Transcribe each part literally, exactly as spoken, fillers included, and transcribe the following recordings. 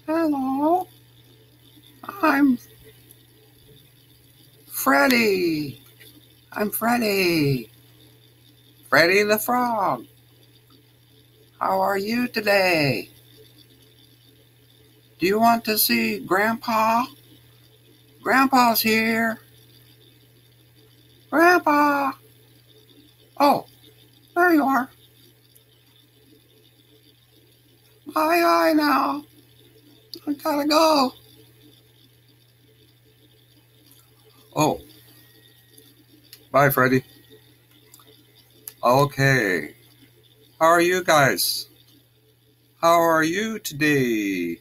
Hello, I'm Freddy. I'm Freddy. Freddy the Frog. How are you today? Do you want to see Grandpa? Grandpa's here. Grandpa! Oh, there you are. Bye bye now. I gotta go. Oh, bye, Freddy. Okay. How are you guys? How are you today?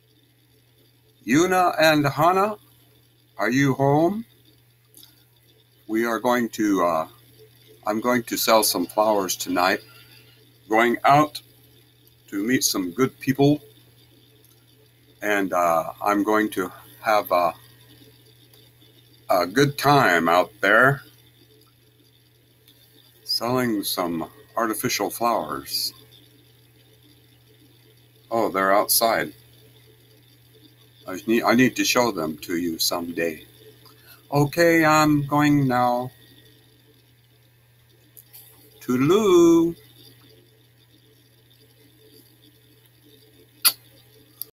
Yuna and Hana, are you home? We are going to, uh, I'm going to sell some flowers tonight. Going out to meet some good people. And uh, I'm going to have a, a good time out there selling some artificial flowers. Oh, they're outside. I need, I need to show them to you someday. Okay, I'm going now. Toodaloo.